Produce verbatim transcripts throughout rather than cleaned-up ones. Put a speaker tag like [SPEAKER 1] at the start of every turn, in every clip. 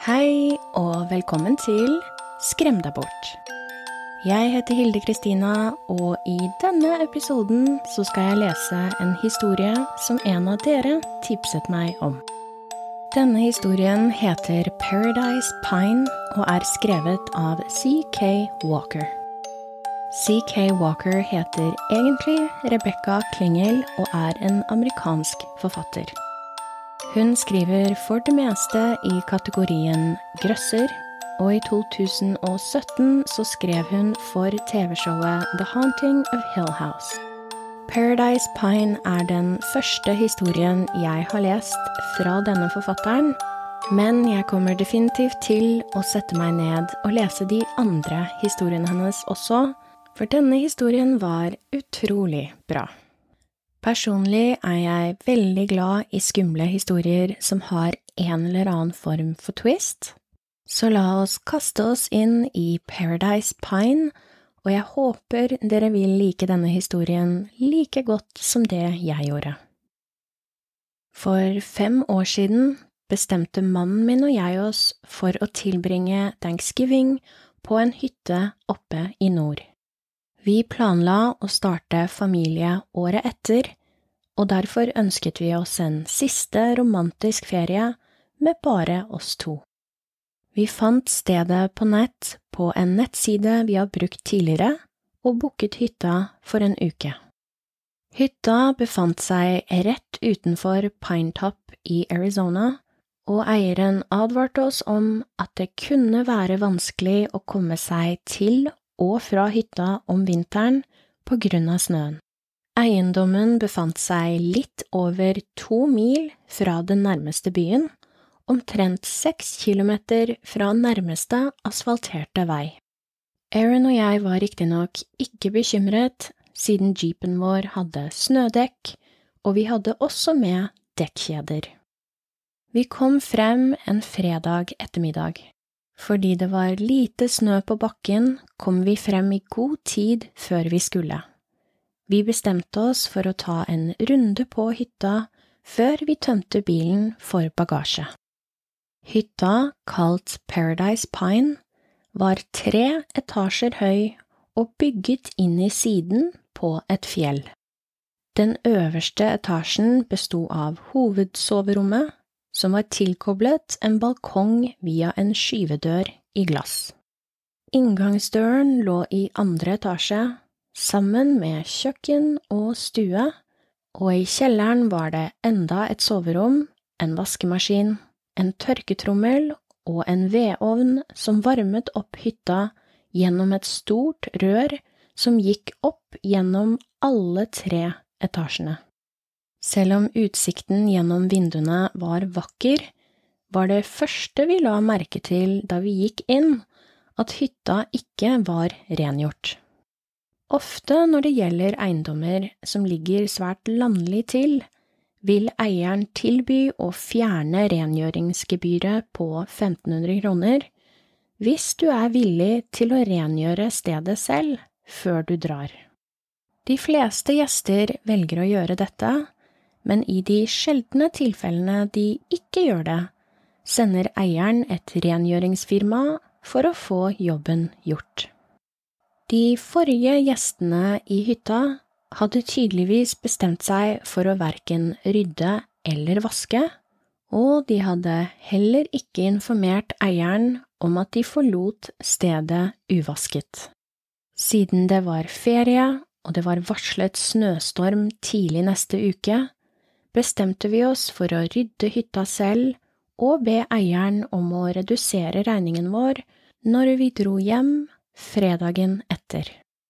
[SPEAKER 1] Hei og velkommen til Skrem deg bort. Jeg heter Hilde Kristina, og i denne episoden så skal jeg lese en historie som en av dere tipset meg om. Denne historien heter Paradise Pine og er skrevet av C K Walker. C K Walker heter egentlig Rebecca Klingel og er en amerikansk forfatter. Hun skriver for det meste i kategorien grøsser, og i to tusen og sytten så skrev hun for T V-showet The Haunting of Hill House. Paradise Pine er den første historien jeg har lest fra denne forfatteren, men jeg kommer definitivt til å sette meg ned og lese de andre historiene hennes også, for denne historien var utrolig bra. Personlig er jeg veldig glad i skumle historier som har en eller annen form for twist, så la oss kaste oss inn i Paradise Pine, og jeg håper dere vil like denne historien like godt som det jeg gjorde. For fem år siden bestemte mannen min og jeg oss for å tilbringe Thanksgiving på en hytte oppe i nord. Vi planla å starte familie året etter, og derfor ønsket vi oss en siste romantisk ferie med bare oss to. Vi fant stedet på nett på en nettside vi har brukt tidligere, og booket hytta for en uke. Hytta befant seg rett utenfor Pinetop i Arizona, og eieren advarte oss om at det kunne være vanskelig å komme seg til og fra hytta om vinteren på grunn av snøen. Eiendommen befant seg litt over to mil fra den nærmeste byen, omtrent seks kilometer fra nærmeste asfalterte vei. Aaron og jeg var riktignok ikke bekymret, siden jeepen vår hadde snødekk, og vi hadde også med dekkjeder. Vi kom frem en fredag ettermiddag. Fordi det var lite snø på bakken, kom vi frem i god tid før vi skulle. Vi bestemte oss for å ta en runde på hytta før vi tømte bilen for bagasje. Hytta, kalt Paradise Pine, var tre etasjer høy og bygget inn i siden på et fjell. Den øverste etasjen bestod av hovedsoverommet, som var tilkoblet en balkong via en skyvedør i glass. Inngangsdøren lå i andre etasje, sammen med kjøkken og stue, og i kjelleren var det enda et soverom, en vaskemaskin, en tørketrommel og en vedovn som varmet opp hytta gjennom et stort rør som gikk opp gjennom alle tre etasjene. Selv om utsikten gjennom vinduene var vakker, var det første vi la merke til da vi gikk inn, at hytta ikke var rengjort. Ofte når det gjelder eiendommer som ligger svært landlig til, vil eieren tilby å fjerne rengjøringsgebyret på femten hundre kroner hvis du er villig til å rengjøre stedet selv før du drar. De fleste gjester velger å gjøre dette, men i de sjeldne tilfellene de ikke gjør det, sender eieren et rengjøringsfirma for å få jobben gjort. De forrige gjestene i hytta hadde tydeligvis bestemt seg for å hverken rydde eller vaske, og de hadde heller ikke informert eieren om at de forlot stedet uvasket. Siden det var ferie, og det var varslet snøstorm tidlig neste uke, bestemte vi oss for å rydde hytta selv og be eieren om å redusere regningen vår når vi dro hjem fredagen etter.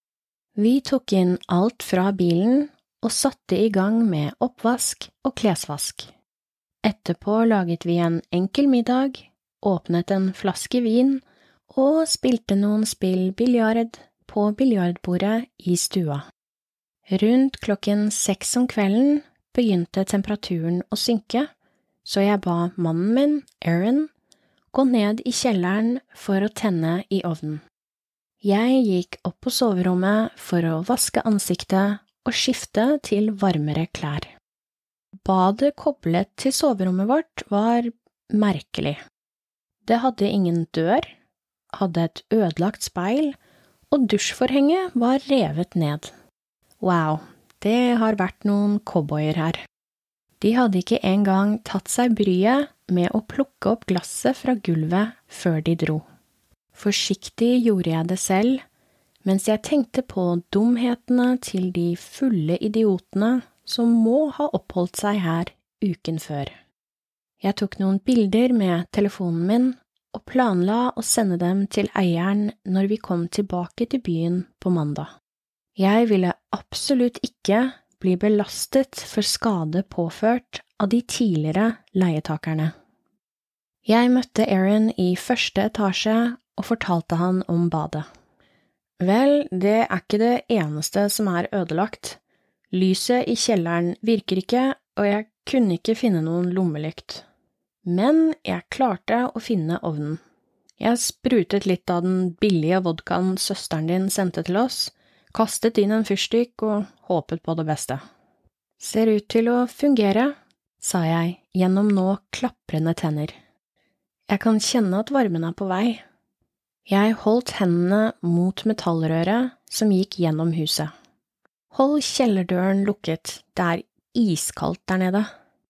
[SPEAKER 1] Vi tok inn alt fra bilen og satte i gang med oppvask og klesvask. Etterpå laget vi en enkel middag, åpnet en flaske vin og spilte noen spill biljard på biljardbordet i stua. Rundt klokken seks om kvelden begynte temperaturen å synke, så jeg ba mannen min, Aaron, gå ned i kjelleren for å tenne i ovnen. Jeg gikk opp på soverommet for å vaske ansiktet og skifte til varmere klær. Badet koblet til soverommet vårt var merkelig. Det hadde ingen dør, hadde et ødelagt speil, og dusjforhenget var revet ned. Wow, det har vært noen cowboyer her. De hadde ikke engang tatt seg bryet med å plukke opp glasset fra gulvet før de dro. Forsiktig gjorde jeg det selv, mens jeg tenkte på dumhetene til de fulle idiotene som må ha oppholdt seg her uken før. Jeg tok noen bilder med telefonen min og planla å sende dem til eieren når vi kom tilbake til byen på mandag. Jeg ville absolutt ikke bli belastet for skade påført av de tidligere leietakerne. Jeg møtte Aaron i første etasje og fortalte han om badet. Vel, det er ikke det eneste som er ødelagt. Lyset i kjelleren virker ikke, og jeg kunne ikke finne noen lommelykt. Men jeg klarte å finne ovnen. Jeg sprutet litt av den billige vodkaen søsteren din sendte til oss, kastet inn en fyrstikk og håpet på det beste. Ser ut til å fungere, sa jeg gjennom nå klaprende tenner. Jeg kan kjenne at varmen er på vei. Jeg holdt hendene mot metallrøret som gikk gjennom huset. Hold kjellerdøren lukket, det er iskaldt der nede.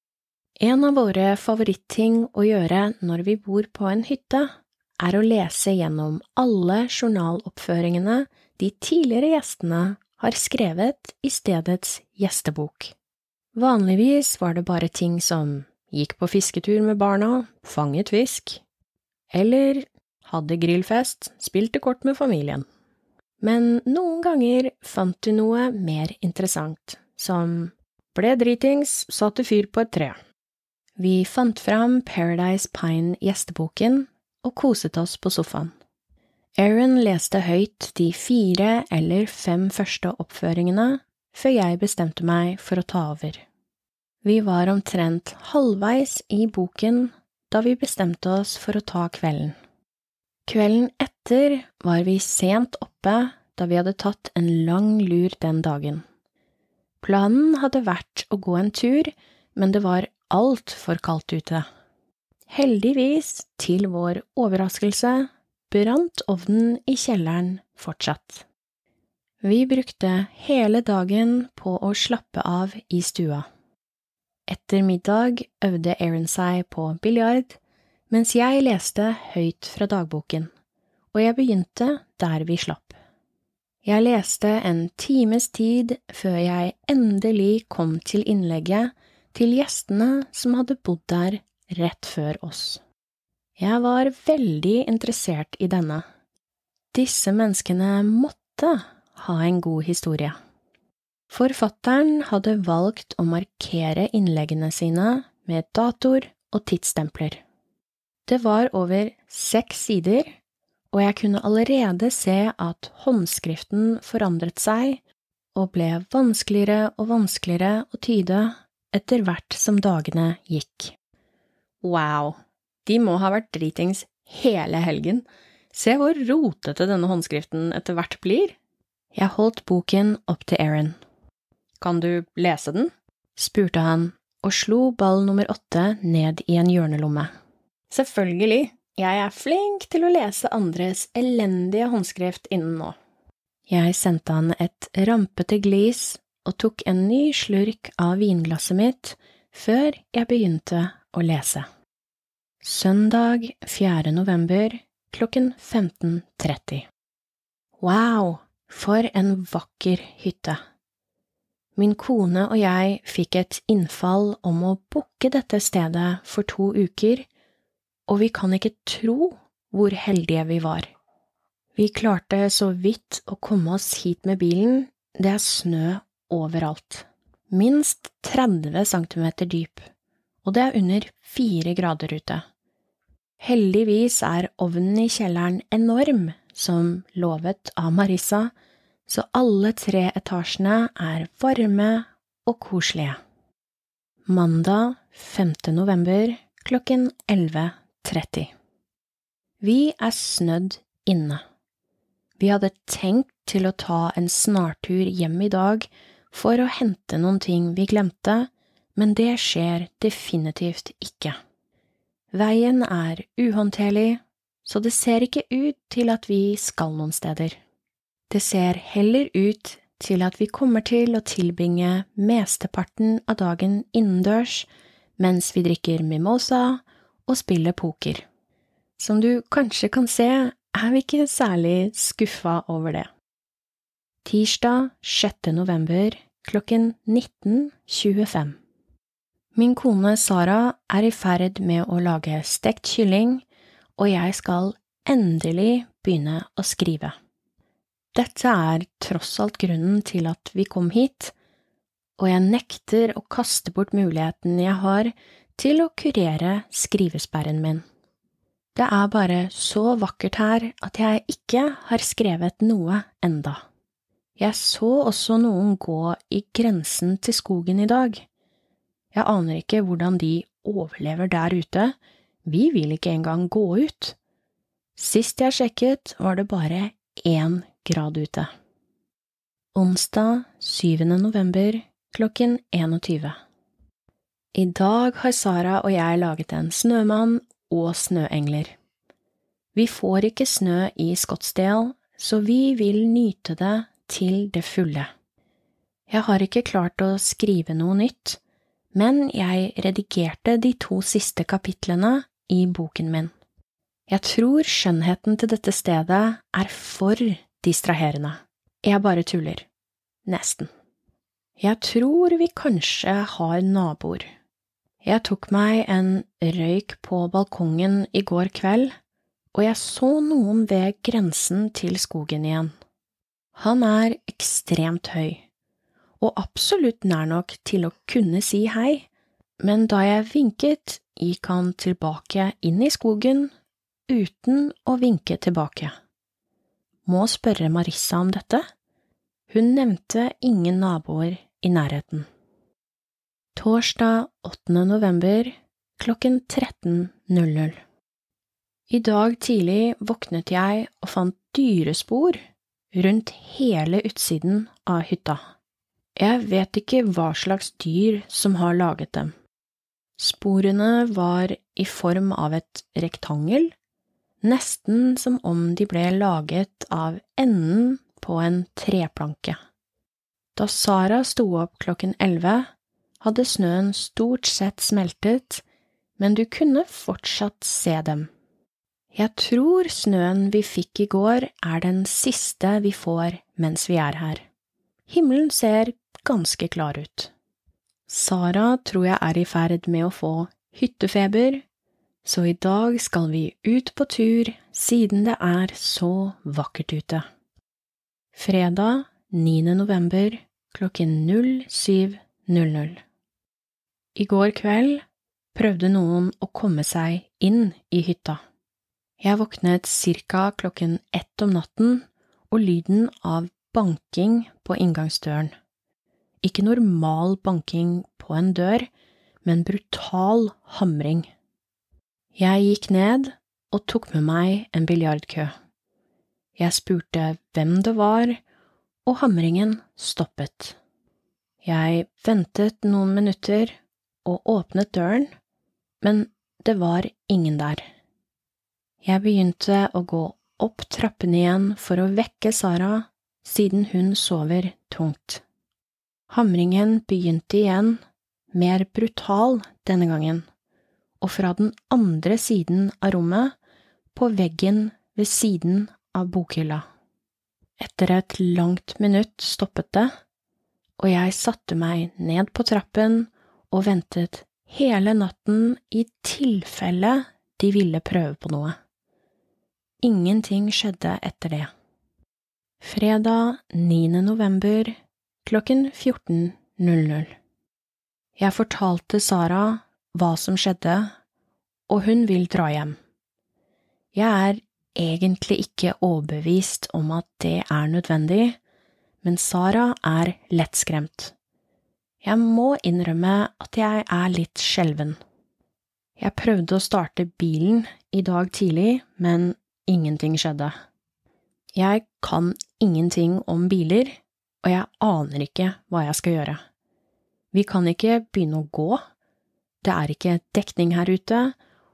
[SPEAKER 1] En av våre favorittting å gjøre når vi bor på en hytte, er å lese gjennom alle journaloppføringene de tidligere gjestene har skrevet i stedets gjestebok. Vanligvis var det bare ting som gikk på fisketur med barna, fanget fisk, eller hadde grillfest, spilte kort med familien. Men noen ganger fant du noe mer interessant, som ble dritings, satte fyr på et tre. Vi fant fram Paradise Pine gjesteboken og koset oss på sofaen. Aaron leste høyt de fire eller fem første oppføringene før jeg bestemte meg for å ta over. Vi var omtrent halvveis i boken da vi bestemte oss for å ta kvelden. Kvelden etter var vi sent oppe da vi hadde tatt en lang lur den dagen. Planen hadde vært å gå en tur, men det var alt for kaldt ute. Heldigvis, til vår overraskelse, brant ovnen i kjelleren fortsatt. Vi brukte hele dagen på å slappe av i stua. Etter middag øvde Aaron seg på biljard, mens jeg leste høyt fra dagboken, og jeg begynte der vi slapp. Jeg leste en times tid før jeg endelig kom til innlegget til gjestene som hadde bodd der rett før oss. Jeg var veldig interessert i denne. Disse menneskene måtte ha en god historie. Forfatteren hadde valgt å markere innleggene sine med datoer og tidsstempler. Det var over seks sider, og jeg kunne allerede se at håndskriften forandret seg og ble vanskeligere og vanskeligere å tyde etter hvert som dagene gikk. Wow, de må ha vært dritings hele helgen. Se hvor rotete denne håndskriften etter hvert blir. Jeg holdt boken opp til Aaron. Kan du lese den? Spurte han, og slo ball nummer åtte ned i en hjørnelomme. Selvfølgelig, jeg er flink til å lese andres elendige håndskrift innen nå. Jeg sendte han et rampete glis og tok en ny slurk av vinglasset mitt før jeg begynte å lese. Søndag fjerde november klokken femten tretti. Wow, for en vakker hytte! Min kone og jeg fikk et innfall om å booke dette stedet for to uker, og vi kan ikke tro hvor heldige vi var. Vi klarte så vidt å komme oss hit med bilen, det er snø overalt. Minst tretti centimeter dyp, og det er under fire grader ute. Heldigvis er ovnen i kjelleren enorm, som lovet av Marissa, så alle tre etasjene er varme og koselige. Mandag femte november klokken elleve tretti. Vi er snødd inne. Vi hadde tenkt til å ta en snartur hjem i dag for å hente noen ting vi glemte, men det skjer definitivt ikke. Veien er uhåndterlig, så det ser ikke ut til at vi skal noen steder. Det ser heller ut til at vi kommer til å tilbringe mesteparten av dagen innendørs, mens vi drikker mimosa og spiller poker. Som du kanskje kan se, er vi ikke særlig skuffa over det. Tirsdag sjette november klokken nitten tjuefem. Min kone Sara er i ferd med å lage stekt kylling, og jeg skal endelig begynne å skrive. Dette er tross alt grunnen til at vi kom hit, og jeg nekter å kaste bort muligheten jeg har til å kurere skrivesperren min. Det er bare så vakkert her at jeg ikke har skrevet noe enda. Jeg så også noen gå i grensen til skogen i dag. Jeg aner ikke hvordan de overlever der ute. Vi vil ikke engang gå ut. Sist jeg sjekket var det bare én grad ute. Onsdag syvende november klokken tjueen. I dag har Sara og jeg laget en snømann og snøengler. Vi får ikke snø i Scottsdale, så vi vil nyte det til det fulle. Jeg har ikke klart å skrive noe nytt, men jeg redigerte de to siste kapitlene i boken min. Jeg tror skjønnheten til dette stedet er for distraherende. Jeg bare tuller. Nesten. Jeg tror vi kanskje har naboer. Jeg tok meg en røyk på balkongen i går kveld, og jeg så noen ved grensen til skogen igjen. Han er ekstremt høy, og absolutt nær nok til å kunne si hei, men da jeg vinket, gikk han tilbake inn i skogen uten å vinke tilbake. Må spørre Marissa om dette? Hun nevnte ingen naboer i nærheten. Torsdag åttende november klokken tretten null null. I dag tidlig våknet jeg og fant dyrespor rundt hele utsiden av hytta. Jeg vet ikke hva slags dyr som har laget dem. Sporene var i form av et rektangel, nesten som om de ble laget av enden på en treplanke. Da Sara sto opp klokken elleve, hadde snøen stort sett smeltet, men du kunne fortsatt se dem. Jeg tror snøen vi fikk i går er den siste vi får mens vi er her. Himmelen ser ganske klar ut. Sara tror jeg er i ferd med å få hyttefeber, så i dag skal vi ut på tur siden det er så vakkert ute. Fredag niende november klokken null syv null null. I går kveld prøvde noen å komme seg inn i hytta. Jeg våknet cirka klokken ett om natten og lyden av banking på inngangsdøren. Ikke normal banking på en dør, men brutal hamring. Jeg gikk ned og tok med meg en biljardkø. Jeg spurte hvem det var, og hamringen stoppet. Jeg ventet noen minutter og åpnet døren, men det var ingen der. Jeg begynte å gå opp trappen igjen for å vekke Sara, siden hun sover tungt. Hamringen begynte igjen, mer brutal denne gangen, og fra den andre siden av rommet, på veggen ved siden av bokhylla. Etter et langt minutt stoppet det, og jeg satte meg ned på trappen og ventet hele natten i tilfelle de ville prøve på noe. Ingenting skjedde etter det. Fredag niende november klokken fjorten null null. Jeg fortalte Sara hva som skjedde, og hun vil dra hjem. Jeg er egentlig ikke overbevist om at det er nødvendig, men Sara er lettskremt. Jeg må innrømme at jeg er litt skjelven. Jeg prøvde å starte bilen i dag tidlig, men ingenting skjedde. Jeg kan ingenting om biler, og jeg aner ikke hva jeg skal gjøre. Vi kan ikke begynne å gå. Det er ikke dekning her ute,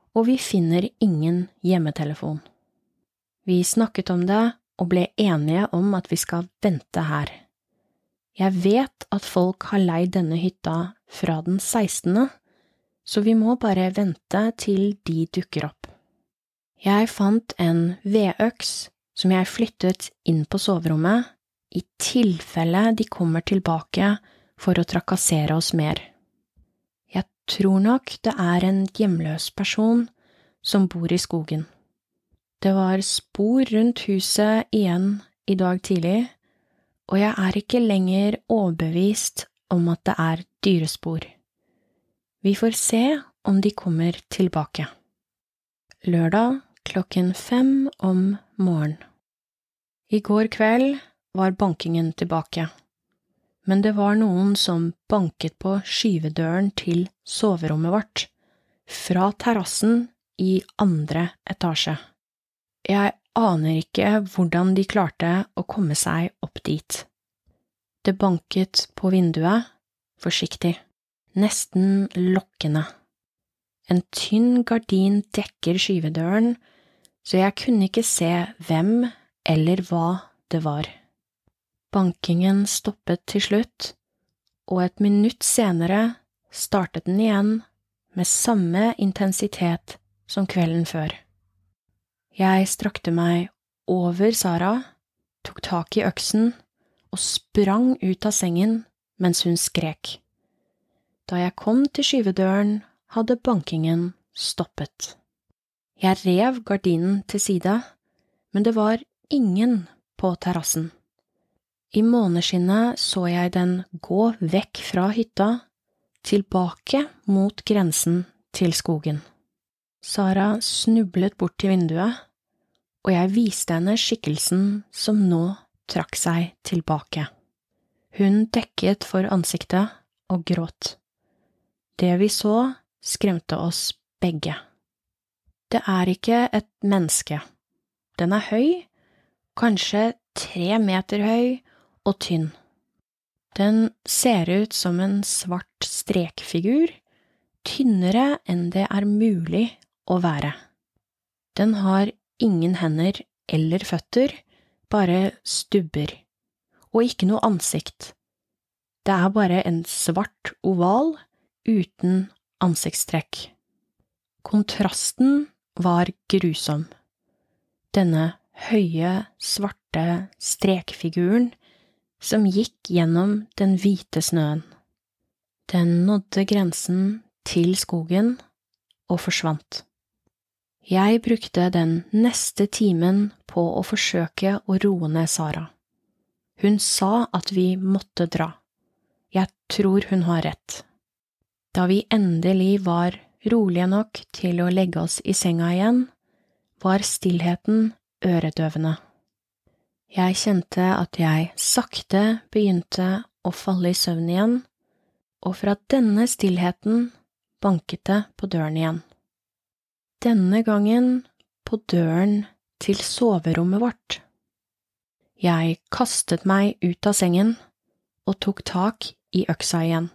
[SPEAKER 1] og vi finner ingen hjemmetelefon. Vi snakket om det og ble enige om at vi skal vente her. Jeg vet at folk har leid denne hytta fra den sekstende, så vi må bare vente til de dukker opp. Jeg fant en vedøks som jeg flyttet inn på soverommet, i tilfelle de kommer tilbake for å trakassere oss mer. Jeg tror nok det er en hjemløs person som bor i skogen. Det var spor rundt huset igjen i dag tidlig, og jeg er ikke lenger overbevist om at det er dyrespor. Vi får se om de kommer tilbake. Lørdag klokken fem om morgen. I går kveld var bankingen tilbake, men det var noen som banket på skyvedøren til soverommet vårt, fra terrassen i andre etasje. Jeg aner ikke hvordan de klarte å komme seg opp dit. Det banket på vinduet, forsiktig, nesten lokkende. En tynn gardin dekker skyvedøren, så jeg kunne ikke se hvem eller hva det var. Bankingen stoppet til slutt, og et minutt senere startet den igjen med samme intensitet som kvelden før. Jeg strakte meg over Sara, tok tak i øksen og sprang ut av sengen mens hun skrek. Da jeg kom til skyvedøren, hadde bankingen stoppet. Jeg rev gardinen til side, men det var ingen på terrassen. I måneskinnet så jeg den gå vekk fra hytta, tilbake mot grensen til skogen. Sara snublet bort til vinduet, og jeg viste henne skikkelsen som nå trakk seg tilbake. Hun dekket for ansiktet og gråt. Det vi så skremte oss begge. Det er ikke et menneske. Den er høy, kanskje tre meter høy og tynn. Den ser ut som en svart strekfigur, tynnere enn det er mulig å være. Den har ingen hender eller føtter, bare stubber, og ikke noe ansikt. Det er bare en svart oval uten ansiktstrekk. Kontrasten var grusom. Denne høye, svarte strekfiguren som gikk gjennom den hvite snøen. Den nådde grensen til skogen og forsvant. Jeg brukte den neste timen på å forsøke å roe ned Sara. Hun sa at vi måtte dra. Jeg tror hun har rett. Da vi endelig var rolige nok til å legge oss i senga igjen, var stillheten øredøvende. Jeg kjente at jeg sakte begynte å falle i søvn igjen, og fra denne stillheten banket det på døren igjen. Denne gangen på døren til soverommet vårt. Jeg kastet meg ut av sengen og tok tak i øksa igjen.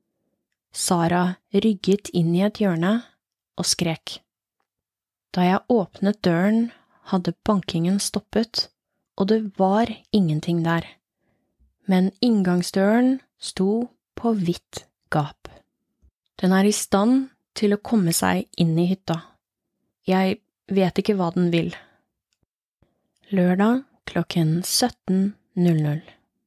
[SPEAKER 1] Sara rygget inn i et hjørne og skrek. Da jeg åpnet døren, hadde bankingen stoppet, og det var ingenting der. Men inngangsdøren sto på vidt gap. Den er i stand til å komme seg inn i hytta. Jeg vet ikke hva den vil. Lørdag klokken sytten null null.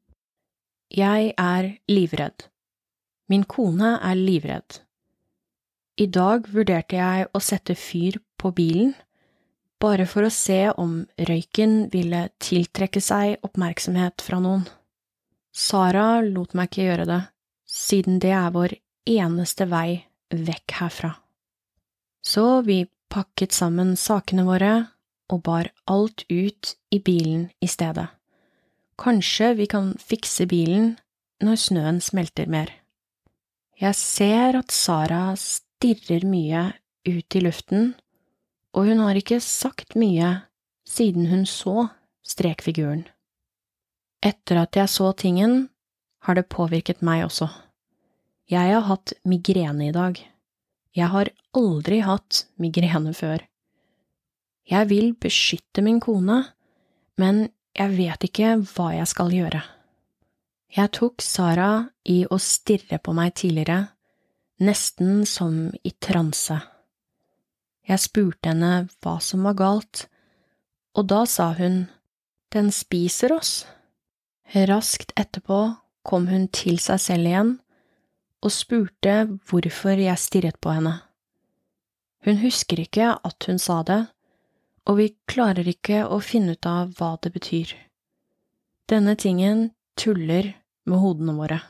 [SPEAKER 1] Jeg er livredd. Min kone er livredd. I dag vurderte jeg å sette fyr på bilen, bare for å se om røyken ville tiltrekke seg oppmerksomhet fra noen. Sara lot meg ikke gjøre det, siden det er vår eneste vei vekk herfra. Så vi pakket sammen sakene våre og bar alt ut i bilen i stedet. Kanskje vi kan fikse bilen når snøen smelter mer. Jeg ser at Sara stirrer mye ut i luften, og hun har ikke sagt mye siden hun så strekfiguren. Etter at jeg så tingen, har det påvirket meg også. Jeg har hatt migrene i dag. Jeg har aldri hatt migrene før. Jeg vil beskytte min kone, men jeg vet ikke hva jeg skal gjøre. Jeg tok Sara i å stirre på meg tidligere, nesten som i transe. Jeg spurte henne hva som var galt, og da sa hun, «Den spiser oss». Raskt etterpå kom hun til seg selv igjen og spurte hvorfor jeg stirret på henne. Hun husker ikke at hun sa det, og vi klarer ikke å finne ut av hva det betyr. Denne tingen tuller med hodene våre.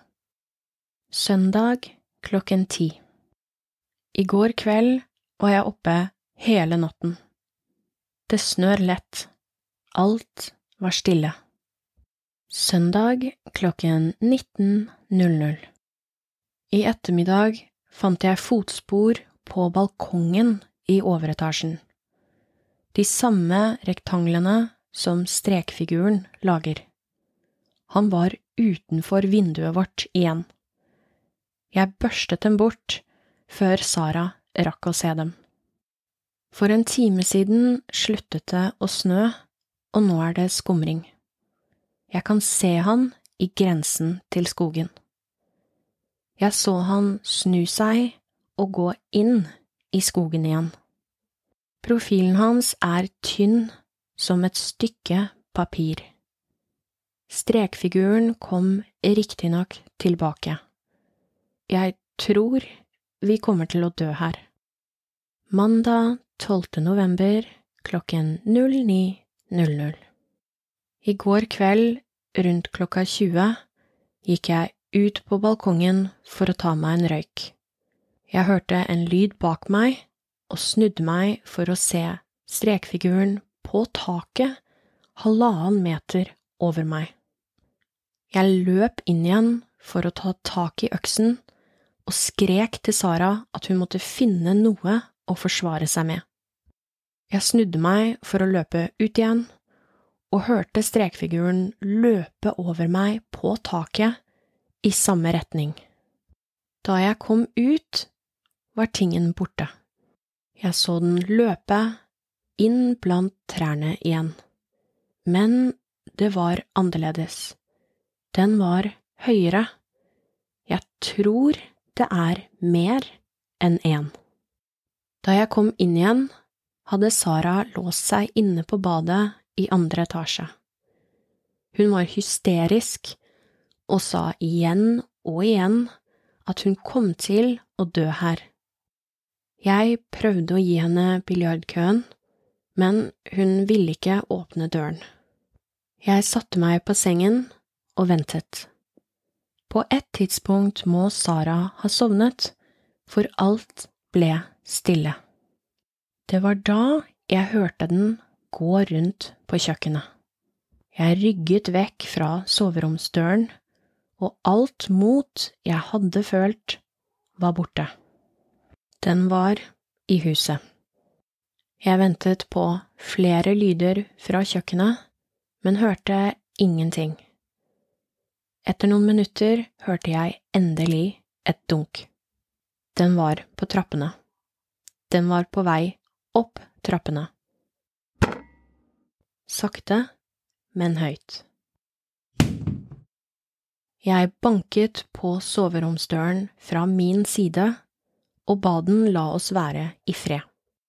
[SPEAKER 1] Søndag klokken ti. I går kveld var jeg oppe hele natten. Det snør lett. Alt var stille. Søndag klokken nitten null null. I ettermiddag fant jeg fotspor på balkongen i overetasjen. De samme rektanglene som strekfiguren lager. Han var utenfor vinduet vårt igjen. Jeg børstet dem bort før Sara rakk å se dem. For en time siden sluttet det å snø, og nå er det skumring. Jeg kan se han i grensen til skogen. Jeg så han snu seg og gå inn i skogen igjen. Profilen hans er tynn som et stykke papir. Strekfiguren kom riktignok tilbake. Jeg tror vi kommer til å dø her. Mandag tolvte november klokken null ni null null. I går kveld, rundt klokka tjue, gikk jeg ut på balkongen for å ta meg en røyk. Jeg hørte en lyd bak meg og snudde meg for å se strekfiguren på taket halvannen meter over meg. Jeg løp inn igjen for å ta tak i øksen og skrek til Sara at hun måtte finne noe å forsvare seg med. Jeg snudde meg for å løpe ut igjen, og hørte strekfiguren løpe over meg på taket i samme retning. Da jeg kom ut, var tingen borte. Jeg så den løpe inn blant trærne igjen. Men det var annerledes. Den var høyere. Jeg tror det er mer enn en. Da jeg kom inn igjen, hadde Sara låst seg inne på badet i andre etasje. Hun var hysterisk og sa igjen og igjen at hun kom til å dø her. Jeg prøvde å gi henne biljardkøen, men hun ville ikke åpne døren. Jeg satte meg på sengen og ventet. På et tidspunkt må Sara ha sovnet, for alt ble stille. Det var da jeg hørte den gå rundt på kjøkkenet. Jeg rygget vekk fra soveromsdøren, og alt mot jeg hadde følt var borte. Den var i huset. Jeg ventet på flere lyder fra kjøkkenet, men hørte ingenting. Etter noen minutter hørte jeg endelig et dunk. Den var på trappene. Den var på vei opp trappene. Sakte, men høyt. Jeg banket på soveromsdøren fra min side, og ba den la oss være i fred.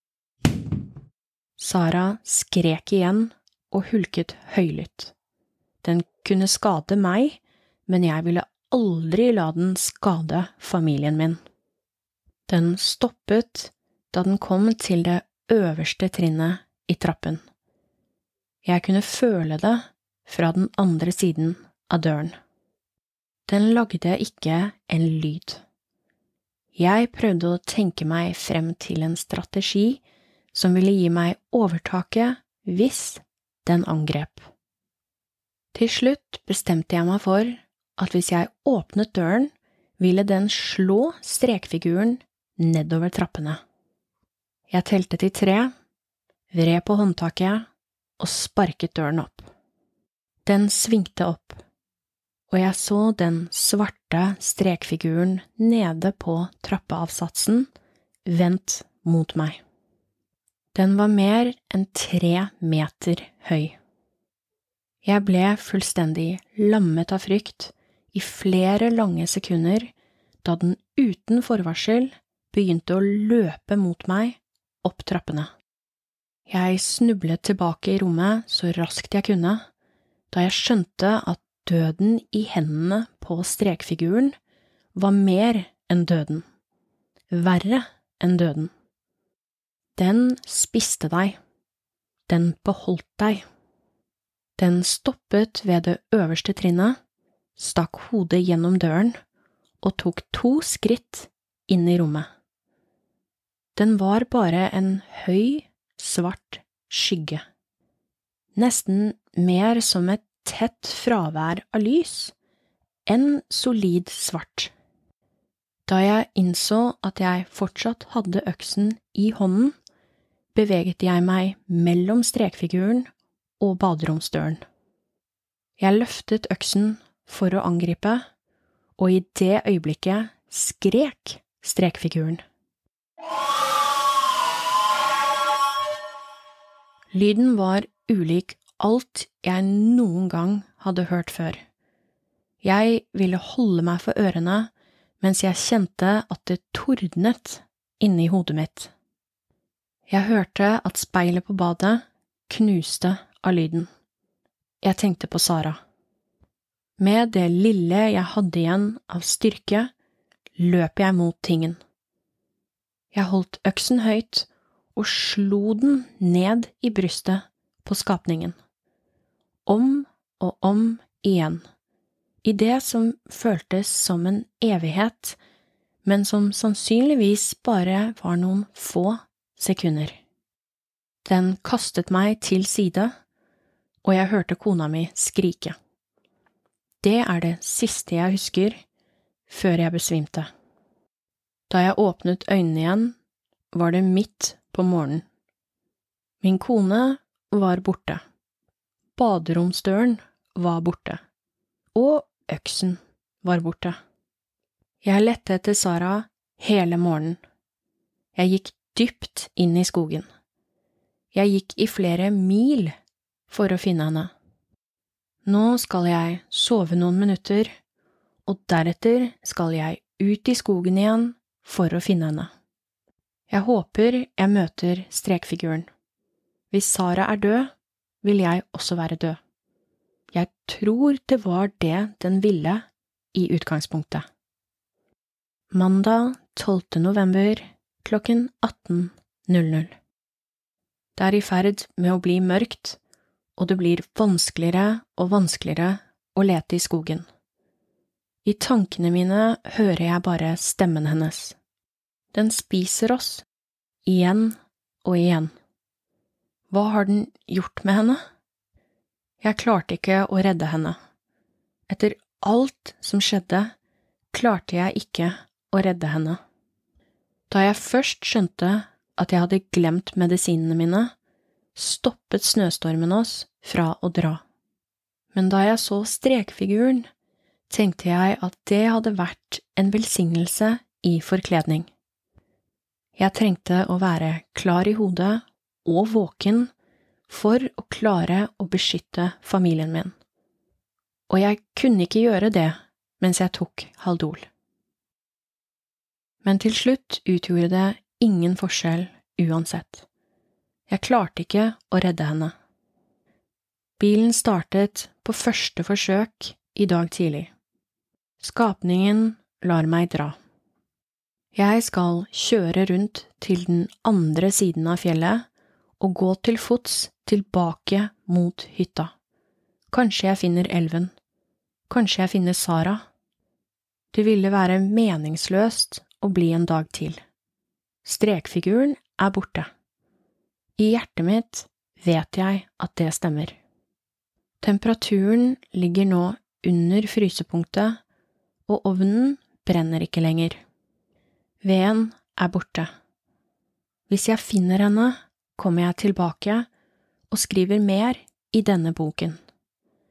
[SPEAKER 1] Sara skrek igjen og hulket høylytt. Den kunne skade meg, men jeg ville aldri la den skade familien min. Den stoppet da den kom til det øverste trinnet i trappen. Jeg kunne føle det fra den andre siden av døren. Den lagde ikke en lyd. Jeg prøvde å tenke meg frem til en strategi som ville gi meg overtaket hvis den angrep. Til slutt bestemte jeg meg for at hvis jeg åpnet døren, ville den slå strekfiguren nedover trappene. Jeg telte til tre, vred på håndtaket og sparket døren opp. Den svingte opp, og jeg så den svarte strekfiguren nede på trappeavsatsen vendt mot meg. Den var mer enn tre meter høy. Jeg ble fullstendig lammet av frykt i flere lange sekunder da den uten forvarsel begynte å løpe mot meg opp trappene. Jeg snublet tilbake i rommet så raskt jeg kunne, da jeg skjønte at døden i hendene på strekfiguren var mer enn døden, verre enn døden. Den spiste deg, den beholdt deg. Den stoppet ved det øverste trinnet, stakk hodet gjennom døren og tok to skritt inn i rommet. Den var bare en høy, svart skygge. Nesten mer som et tett fravær av lys, enn solid svart. Da jeg innså at jeg fortsatt hadde øksen i hånden, beveget jeg meg mellom strekfiguren og baderomsdøren. Jeg løftet øksen for å angripe, og i det øyeblikket skrek strekfiguren. Lyden var ulik alt jeg noen gang hadde hørt før. Jeg ville holde meg for ørene, mens jeg kjente at det tordnet inni hodet mitt. Jeg hørte at speilet på badet knuste av lyden. Jeg tenkte på Sara. Med det lille jeg hadde igjen av styrke, løp jeg mot tingen. Jeg holdt øksen høyt og slo den ned i brystet på skapningen. Om og om igjen, i det som føltes som en evighet, men som sannsynligvis bare var noen få sekunder. Den kastet meg til side, og jeg hørte kona mi skrike. Det er det siste jeg husker, før jeg besvimte. Da jeg åpnet øynene igjen, var det midt på morgenen. Min kone var borte. Baderomsdøren var borte. Og øksen var borte. Jeg lette etter Sara hele morgenen. Jeg gikk dypt inn i skogen. Jeg gikk i flere mil for å finne henne. Nå skal jeg sove noen minutter, og deretter skal jeg ut i skogen igjen for å finne henne. Jeg håper jeg møter strekfiguren. Hvis Sara er død, vil jeg også være død. Jeg tror det var det den ville i utgangspunktet. Mandag tolvte november klokken atten null null. Det er i ferd med å bli mørkt, og det blir vanskeligere og vanskeligere å lete i skogen. I tankene mine hører jeg bare stemmen hennes. Den spiser oss, igjen og igjen. Hva har den gjort med henne? Jeg klarte ikke å redde henne. Etter alt som skjedde, klarte jeg ikke å redde henne. Da jeg først skjønte at jeg hadde glemt medisinene mine, stoppet snøstormen oss fra å dra. Men da jeg så strekfiguren, tenkte jeg at det hadde vært en velsignelse i forkledning. Jeg trengte å være klar i hodet og våken for å klare å beskytte familien min. Og jeg kunne ikke gjøre det mens jeg tok Haldol. Men til slutt utgjorde det ingen forskjell uansett. Jeg klarte ikke å redde henne. Bilen startet på første forsøk i dag tidlig. Skapningen lar meg dra. Jeg skal kjøre rundt til den andre siden av fjellet og gå til fots tilbake mot hytta. Kanskje jeg finner elven. Kanskje jeg finner Sara. Det ville være meningsløst å bli en dag til. Strekfiguren er borte. I hjertet mitt vet jeg at det stemmer. Temperaturen ligger nå under frysepunktet, og ovnen brenner ikke lenger. Veden er borte. Hvis jeg finner henne, kommer jeg tilbake og skriver mer i denne boken.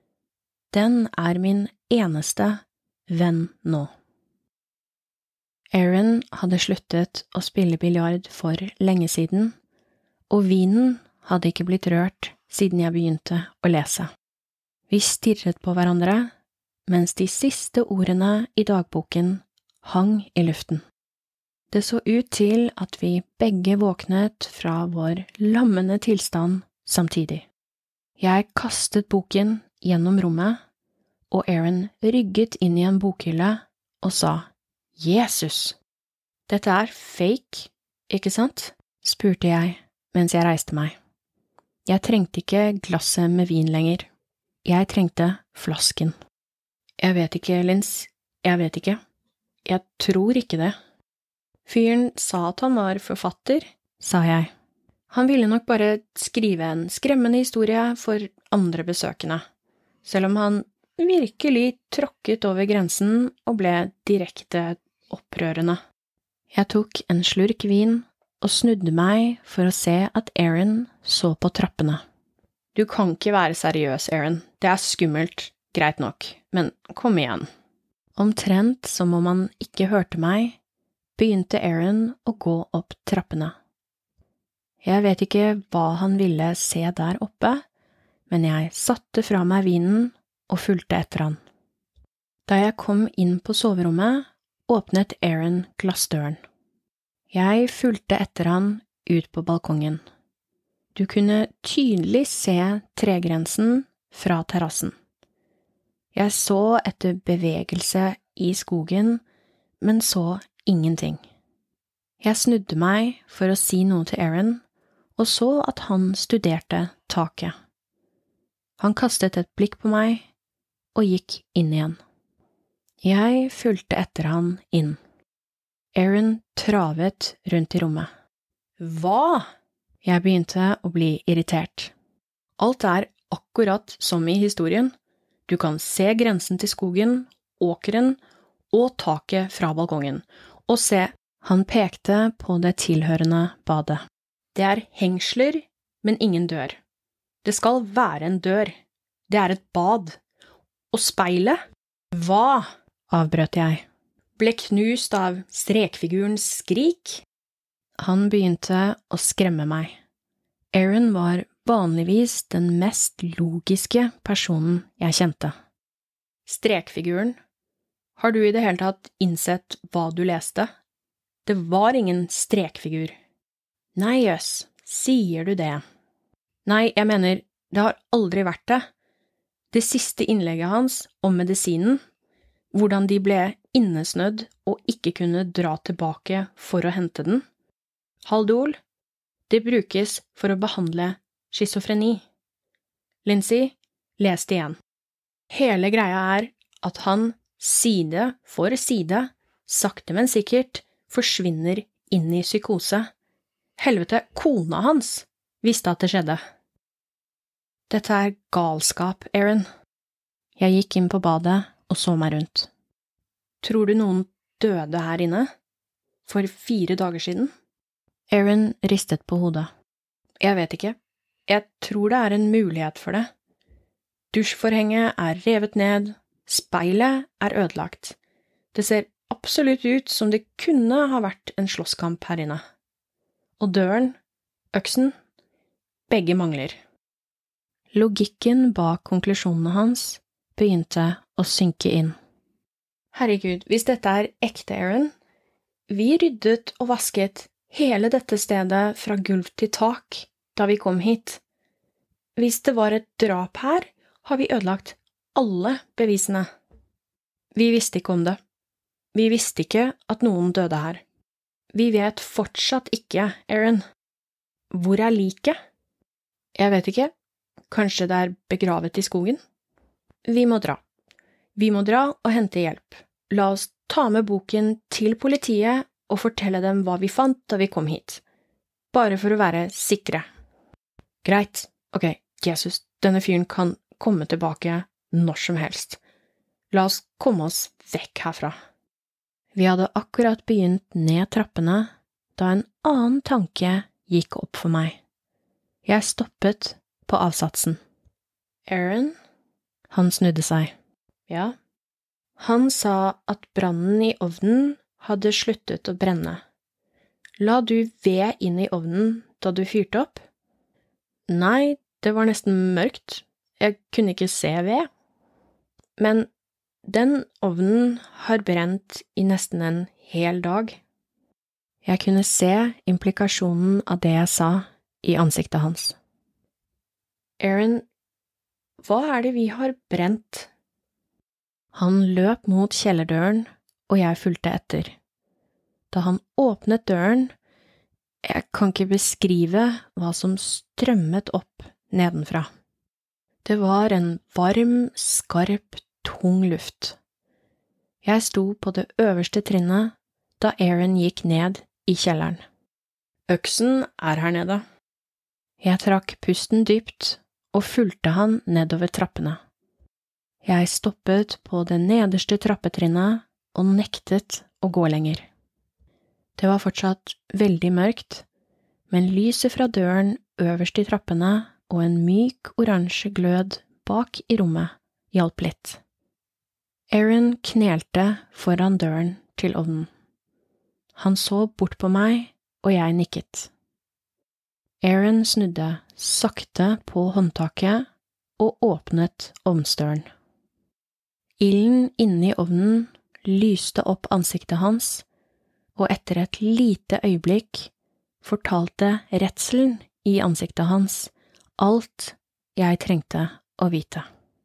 [SPEAKER 1] Den er min eneste venn nå. Aaron hadde sluttet å spille biljard for lenge siden, og vinen hadde ikke blitt rørt siden jeg begynte å lese. Vi stirret på hverandre, mens de siste ordene i dagboken hang i luften. Det så ut til at vi begge våknet fra vår lammende tilstand samtidig. Jeg kastet boken gjennom rommet, og Aaron rygget inn i en bokhylle og sa, «Jesus! Dette er fake, ikke sant?» spurte jeg mens jeg reiste meg. Jeg trengte ikke glasset med vin lenger. Jeg trengte flasken. Jeg vet ikke, Linz. Jeg vet ikke. Jeg tror ikke det. Fyren sa at han var forfatter, sa jeg. Han ville nok bare skrive en skremmende historie for andre besøkende, selv om han virkelig tråkket over grensen og ble direkte opprørende. Jeg tok en slurk vin og snudde meg for å se at Aaron så på trappene. Du kan ikke være seriøs, Aaron. Det er skummelt, greit nok, men kom igjen. Omtrent som om han ikke hørte meg, begynte Aaron å gå opp trappene. Jeg vet ikke hva han ville se der oppe, men jeg satte fra meg vinen og fulgte etter han. Da jeg kom inn på soverommet, åpnet Aaron glassdøren. Jeg fulgte etter han ut på balkongen. Du kunne tydelig se tregrensen fra terrassen. Jeg så etter bevegelse i skogen, men så ingenting. Jeg snudde meg for å si noe til Aaron, og så at han studerte taket. Han kastet et blikk på meg og gikk inn igjen. Jeg fulgte etter han inn. Aaron travet rundt i rommet. Hva? Jeg begynte å bli irritert. Alt er akkurat som i historien. Du kan se grensen til skogen, åkeren og taket fra balkongen. Og se, han pekte på det tilhørende badet. Det er hengsler, men ingen dør. Det skal være en dør. Det er et bad. Og speilet? Hva? Avbrøt jeg. Ble knust av strekfigurens skrik? Han begynte å skremme meg. Aaron var vanligvis den mest logiske personen jeg kjente. Strekfiguren? Har du i det hele tatt innsett hva du leste? Det var ingen strekfigur. Nei, jøss, sier du det? Nei, jeg mener, det har aldri vært det. Det siste innlegget hans om medisinen, hvordan de ble innesnødd og ikke kunne dra tilbake for å hente den. Haldol, det brukes for å behandle schizofreni. Lindsay, les det igjen. Hele greia er at han, side for side, sakte men sikkert, forsvinner inn i psykose. Helvete, kona hans visste at det skjedde. Dette er galskap, Aaron. Jeg gikk inn på badet og så meg rundt. Tror du noen døde her inne? For fire dager siden? Aaron ristet på hodet. Jeg vet ikke. Jeg tror det er en mulighet for det. Dusjforhenget er revet ned, speilet er ødelagt. Det ser absolutt ut som det kunne ha vært en slåsskamp her inne. Og døren, øksen, begge mangler. Logikken bak konklusjonene hans begynte å synke inn. Herregud, hvis dette er ekte, Aaron, vi ryddet og vasket hele dette stedet fra gulv til tak da vi kom hit. Hvis det var et drap her, har vi ødelagt alle bevisene. Vi visste ikke om det. Vi visste ikke at noen døde her. Vi vet fortsatt ikke, Aaron. Hvor er liket? Jeg vet ikke. Kanskje det er begravet i skogen? Vi må dra. Vi må dra og hente hjelp. La oss ta med boken til politiet og fortelle dem hva vi fant da vi kom hit. Bare for å være sikre. Greit. Ok, Jesus, denne fyren kan komme tilbake når som helst. La oss komme oss vekk herfra. Vi hadde akkurat begynt ned trappene da en annen tanke gikk opp for meg. Jeg stoppet på avsatsen. Aaron? Han snudde seg. Ja. Han sa at brannen i ovnen hadde sluttet å brenne. La du ved inn i ovnen da du fyrte opp? Nei, det var nesten mørkt. Jeg kunne ikke se ved. Men den ovnen har brent i nesten en hel dag. Jeg kunne se implikasjonen av det jeg sa i ansiktet hans. Aaron, hva er det vi har brent? Han løp mot kjellerdøren, og jeg fulgte etter. Da han åpnet døren, jeg kan ikke beskrive hva som strømmet opp nedenfra. Det var en varm, skarp, tung luft. Jeg sto på det øverste trinnet da Aaron gikk ned i kjelleren. Øksen er her nede. Jeg trakk pusten dypt og fulgte han nedover trappene. Jeg stoppet på det nederste trappetrinnet og nektet å gå lenger. Det var fortsatt veldig mørkt, men lyset fra døren øverst i trappene og en myk oransje glød bak i rommet hjalp litt. Aaron knelte foran døren til ovnen. Han så bort på meg, og jeg nikket. Aaron snudde sakte på håndtaket og åpnet ovnsdøren. Ilden inne i ovnen lyste opp ansiktet hans, og etter et lite øyeblikk fortalte redselen i ansiktet hans alt jeg trengte å vite.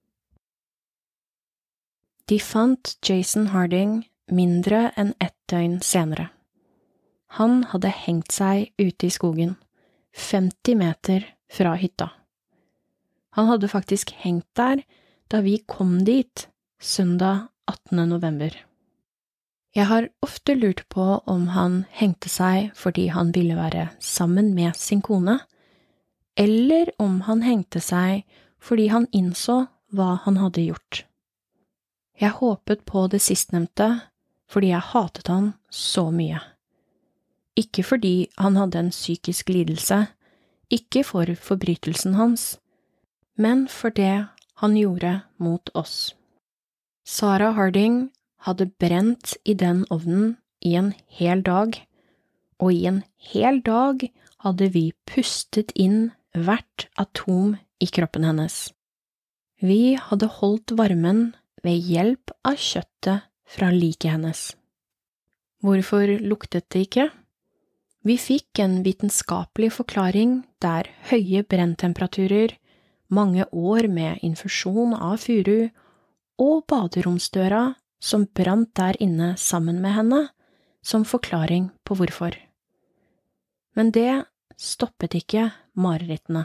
[SPEAKER 1] De fant Jason Harding mindre enn ett døgn senere. Han hadde hengt seg ute i skogen, femti meter fra hytta. Han hadde faktisk hengt der da vi kom dit søndag attende november. Jeg har ofte lurt på om han hengte seg fordi han ville være sammen med sin kone, eller om han hengte seg fordi han innså hva han hadde gjort. Jeg håpet på det sistnevnte fordi jeg hatet han så mye. Ikke fordi han hadde en psykisk lidelse, ikke for forbrytelsen hans, men for det han gjorde mot oss. Sarah Harding hadde brent i den ovnen i en hel dag, og i en hel dag hadde vi pustet inn hvert atom i kroppen hennes. Vi hadde holdt varmen ved hjelp av kjøttet fra liket hennes. Hvorfor luktet det ikke? Vi fikk en vitenskapelig forklaring der høye brenntemperaturer, mange år med infusjon av furu og baderomsdøra som brant der inne sammen med henne, som forklaring på hvorfor. Men det stoppet ikke marerittene.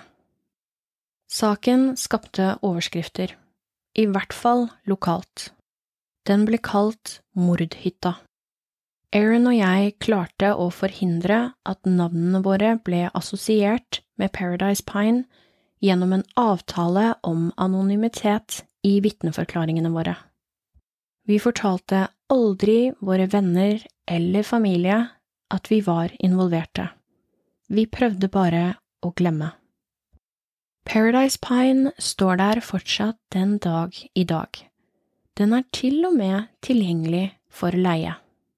[SPEAKER 1] Saken skapte overskrifter, i hvert fall lokalt. Den ble kalt Mordhytta. Aaron og jeg klarte å forhindre at navnene våre ble assosiert med Paradise Pine gjennom en avtale om anonymitet i vitneforklaringene våre. Vi fortalte aldri våre venner eller familie at vi var involverte. Vi prøvde bare å glemme. Paradise Pine står der fortsatt den dag i dag. Den er til og med tilgjengelig for leie.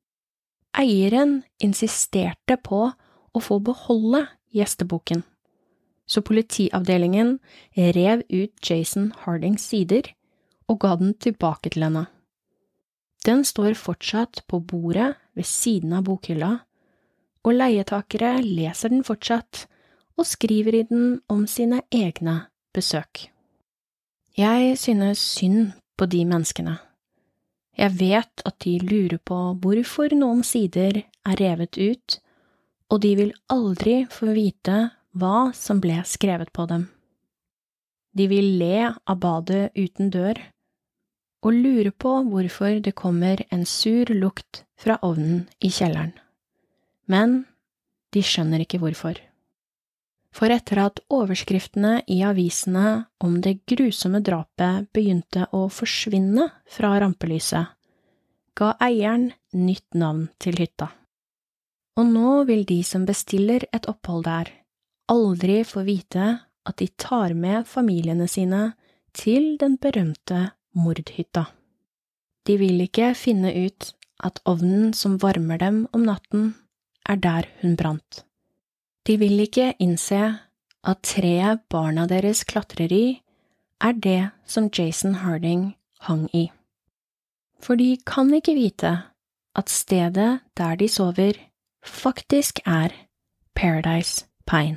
[SPEAKER 1] Eieren insisterte på å få beholde gjesteboken, så politiavdelingen rev ut Jason Hardings sider og ga den tilbake til henne. Den står fortsatt på bordet ved siden av bokhylla, og leietakere leser den fortsatt og skriver i den om sine egne besøk. Jeg synes synd på de menneskene. Jeg vet at de lurer på hvorfor noen sider er revet ut, og de vil aldri få vite hva som ble skrevet på dem. De vil le av badet uten dør, og lure på hvorfor det kommer en sur lukt fra ovnen i kjelleren. Men de skjønner ikke hvorfor. For etter at overskriftene i avisene om det grusomme drapet begynte å forsvinne fra rampelyset, ga eieren nytt navn til hytta. Og nå vil de som bestiller et opphold der, aldri få vite at de tar med familiene sine til den berømte mordhytta. De vil ikke finne ut at ovnen som varmer dem om natten er der hun brant. De vil ikke innse at treet barna deres klatrer i er det som Jason Harding hang i. For de kan ikke vite at stedet der de sover faktisk er Paradise Pine.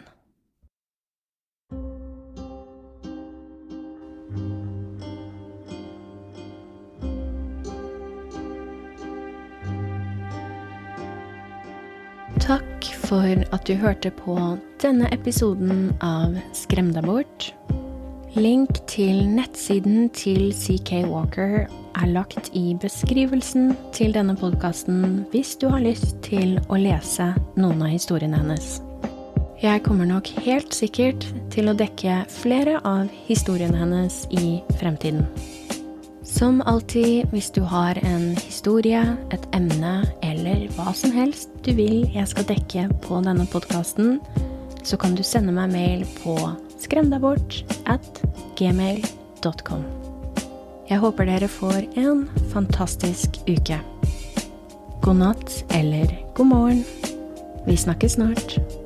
[SPEAKER 1] Takk for at du hørte på denne episoden av Skrem deg bort. Link til nettsiden til C K Walker er lagt i beskrivelsen til denne podcasten hvis du har lyst til å lese noen av historiene hennes. Jeg kommer nok helt sikkert til å dekke flere av historiene hennes i fremtiden. Som alltid, hvis du har en historie, et emne eller hva som helst du vil jeg skal dekke på denne podcasten, så kan du sende meg mail på skremdagbort at gmail dot com. Jeg håper dere får en fantastisk uke. God natt eller god morgen. Vi snakkes snart.